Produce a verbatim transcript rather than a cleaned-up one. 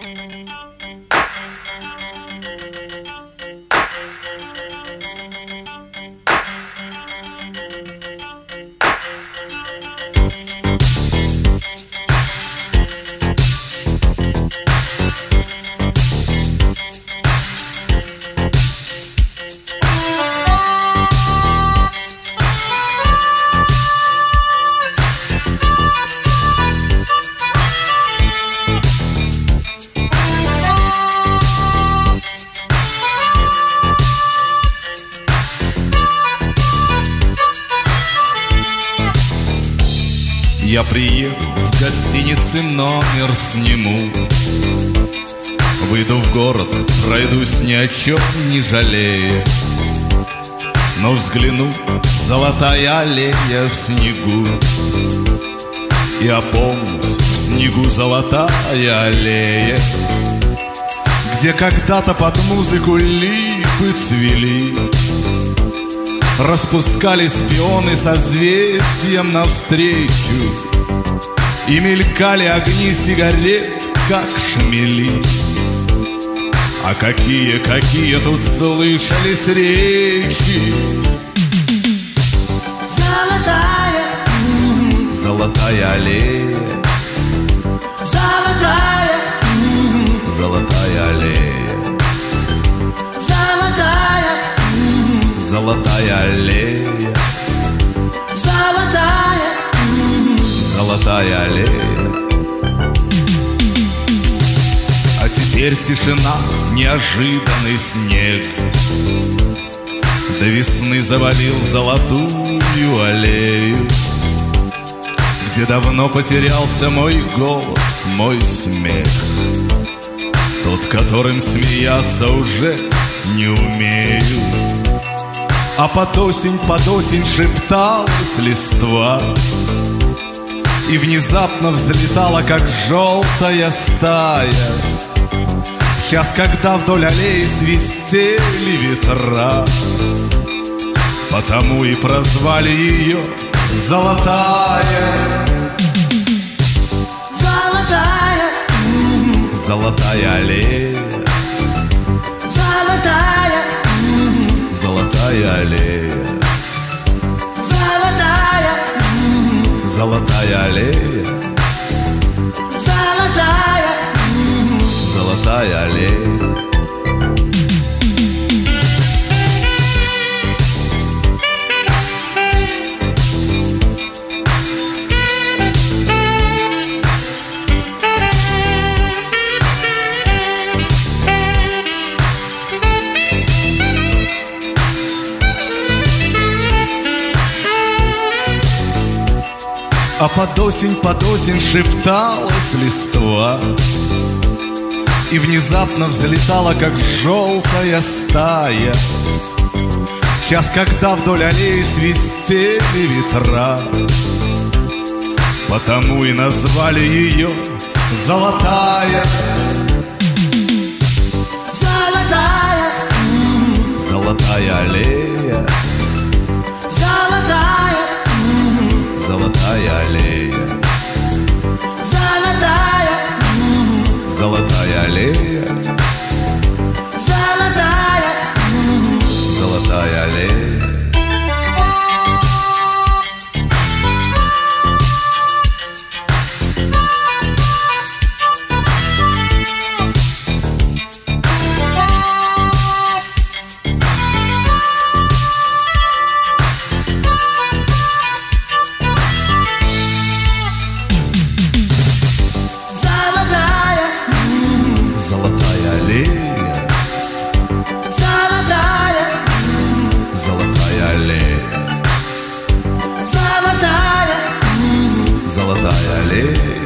Я приеду, в гостинице номер сниму, выйду в город, пройдусь ни о чем не жалея, но взгляну, золотая аллея в снегу, и опомнюсь, в снегу золотая аллея, где когда-то под музыку липы цвели, распускались пионы созвездием навстречу, и мелькали огни сигарет, как шмели. А какие, какие тут слышались речи! Золотая, золотая аллея, золотая, золотая аллея, золотая, золотая аллея, золотая, золотая аллея. А теперь тишина, неожиданный снег до весны завалил золотую аллею, где давно потерялся мой голос, мой смех, тот, которым смеяться уже не умею. А под осень, под осень шепталась листва, и внезапно взлетала, как желтая стая, в час, когда вдоль аллеи свистели ветра. Потому и прозвали ее золотая. золотая, Золотая аллея, золотая, золотая аллея, золотая, золотая аллея, золотая, золотая аллея. А под осень, под осень шепталась листва, и внезапно взлетала, как желтая стая, в час, когда вдоль аллеи свистели ветра. Потому и назвали ее золотая. золотая, Золотая аллея, золотая, золотая аллея, золотая, золотая аллея, золотая, золотая аллея. Золотая аллея, золотая, золотая аллея, золотая, золотая аллея.